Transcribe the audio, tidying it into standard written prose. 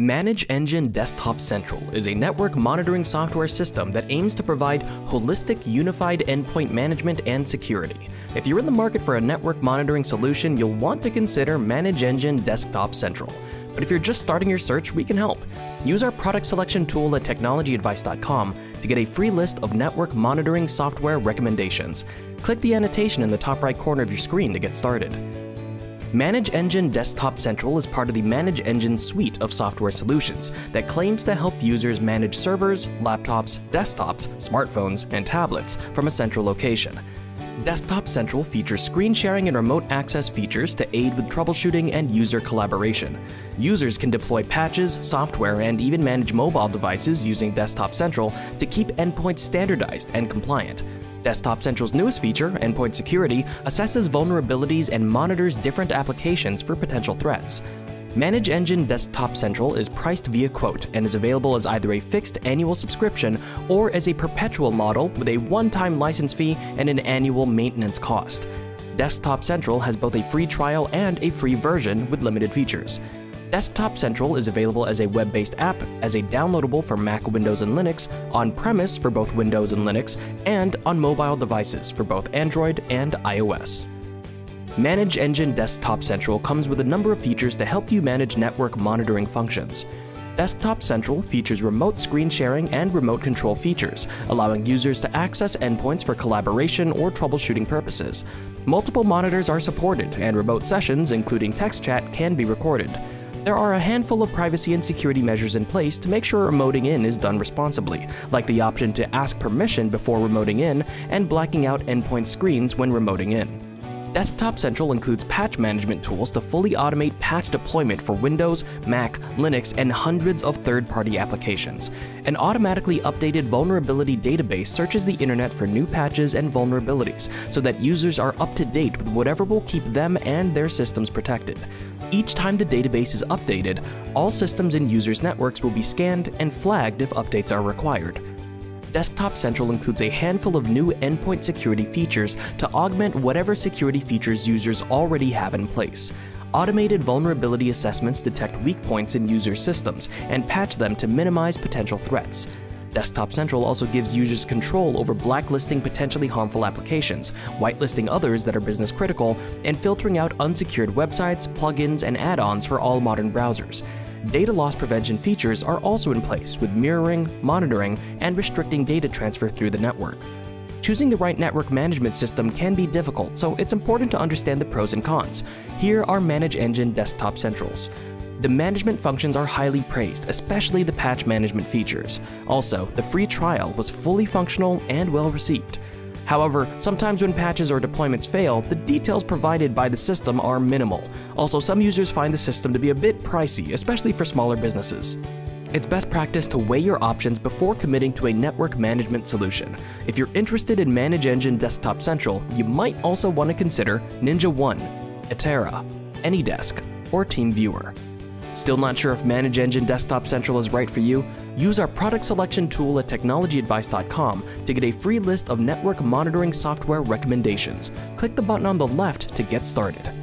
ManageEngine Desktop Central is a network monitoring software system that aims to provide holistic, unified endpoint management and security. If you're in the market for a network monitoring solution, you'll want to consider ManageEngine Desktop Central. But if you're just starting your search, we can help. Use our product selection tool at TechnologyAdvice.com to get a free list of network monitoring software recommendations. Click the annotation in the top right corner of your screen to get started. ManageEngine Desktop Central is part of the ManageEngine suite of software solutions that claims to help users manage servers, laptops, desktops, smartphones, and tablets from a central location. Desktop Central features screen sharing and remote access features to aid with troubleshooting and user collaboration. Users can deploy patches, software, and even manage mobile devices using Desktop Central to keep endpoints standardized and compliant. Desktop Central's newest feature, Endpoint Security, assesses vulnerabilities and monitors different applications for potential threats. ManageEngine Desktop Central is priced via quote and is available as either a fixed annual subscription or as a perpetual model with a one-time license fee and an annual maintenance cost. Desktop Central has both a free trial and a free version with limited features. Desktop Central is available as a web-based app, as a downloadable for Mac, Windows, and Linux, on-premise for both Windows and Linux, and on mobile devices for both Android and iOS. ManageEngine Desktop Central comes with a number of features to help you manage network monitoring functions. Desktop Central features remote screen sharing and remote control features, allowing users to access endpoints for collaboration or troubleshooting purposes. Multiple monitors are supported, and remote sessions, including text chat, can be recorded. There are a handful of privacy and security measures in place to make sure remoting in is done responsibly, like the option to ask permission before remoting in and blacking out endpoint screens when remoting in. Desktop Central includes patch management tools to fully automate patch deployment for Windows, Mac, Linux, and hundreds of third-party applications. An automatically updated vulnerability database searches the internet for new patches and vulnerabilities so that users are up to date with whatever will keep them and their systems protected. Each time the database is updated, all systems in users' networks will be scanned and flagged if updates are required. Desktop Central includes a handful of new endpoint security features to augment whatever security features users already have in place. Automated vulnerability assessments detect weak points in user systems and patch them to minimize potential threats. Desktop Central also gives users control over blacklisting potentially harmful applications, whitelisting others that are business critical, and filtering out unsecured websites, plugins, and add-ons for all modern browsers. Data loss prevention features are also in place with mirroring, monitoring, and restricting data transfer through the network. Choosing the right network management system can be difficult, so it's important to understand the pros and cons. Here are ManageEngine Desktop Centrals. The management functions are highly praised, especially the patch management features. Also, the free trial was fully functional and well received. However, sometimes when patches or deployments fail, the details provided by the system are minimal. Also, some users find the system to be a bit pricey, especially for smaller businesses. It's best practice to weigh your options before committing to a network management solution. If you're interested in ManageEngine Desktop Central, you might also want to consider Ninja One, Etera, AnyDesk, or TeamViewer. Still not sure if ManageEngine Desktop Central is right for you? Use our product selection tool at TechnologyAdvice.com to get a free list of network monitoring software recommendations. Click the button on the left to get started.